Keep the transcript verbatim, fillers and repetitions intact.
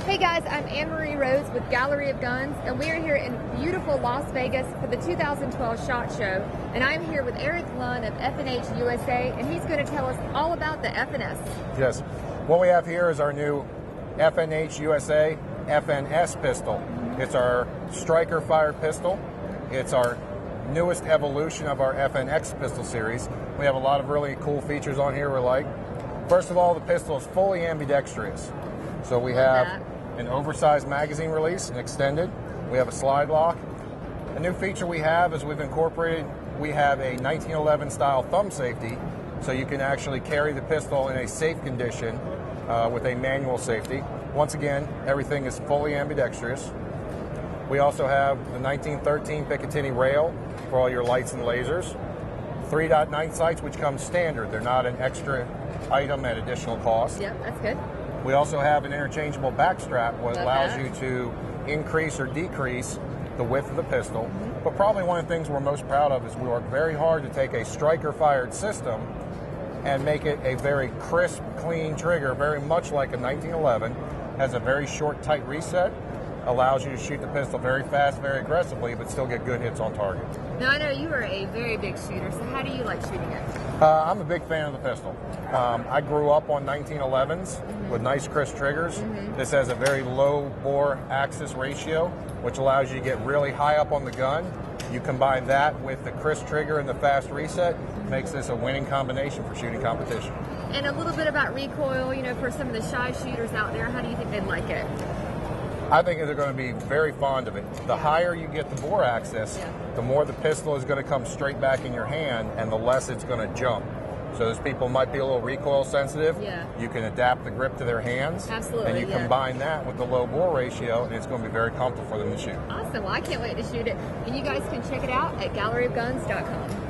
Hey guys, I'm Anne-Marie Rose with Gallery of Guns, and we are here in beautiful Las Vegas for the two thousand twelve SHOT Show. And I'm here with Eric Lunn of F N H U S A, and he's going to tell us all about the F N S. Yes. What we have here is our new F N H U S A F N S pistol. It's our striker fired pistol. It's our newest evolution of our F N X pistol series. We have a lot of really cool features on here we like. First of all, the pistol is fully ambidextrous. So we have an oversized magazine release, an extended. We have a slide lock. A new feature we have is we've incorporated, we have a nineteen eleven style thumb safety, so you can actually carry the pistol in a safe condition uh, with a manual safety. Once again, everything is fully ambidextrous. We also have the nineteen thirteen Picatinny rail for all your lights and lasers. three point nine sights, which come standard. They're not an extra item at additional cost. Yep, that's good. We also have an interchangeable back strap, which Love allows that. you to increase or decrease the width of the pistol. Mm-hmm. But probably one of the things we're most proud of is we work very hard to take a striker-fired system and make it a very crisp, clean trigger, very much like a nineteen eleven. Has a very short, tight reset, allows you to shoot the pistol very fast, very aggressively, but still get good hits on target. Now, I know you are a very big shooter, so how do you like shooting it? Uh, I'm a big fan of the pistol. Um, I grew up on nineteen elevens mm-hmm. with nice crisp triggers. Mm-hmm. This has a very low bore axis ratio, which allows you to get really high up on the gun. You combine that with the crisp trigger and the fast reset, mm-hmm. makes this a winning combination for shooting competition. And a little bit about recoil, you know, for some of the shy shooters out there, how do you think they'd like it? I think they're going to be very fond of it. The higher you get the bore axis, yeah. the more the pistol is going to come straight back in your hand, and the less it's going to jump. So those people might be a little recoil sensitive. Yeah. You can adapt the grip to their hands. Absolutely, and you yeah. combine that with the low bore ratio, and it's going to be very comfortable for them to shoot. Awesome. Well, I can't wait to shoot it. And you guys can check it out at gallery of guns dot com.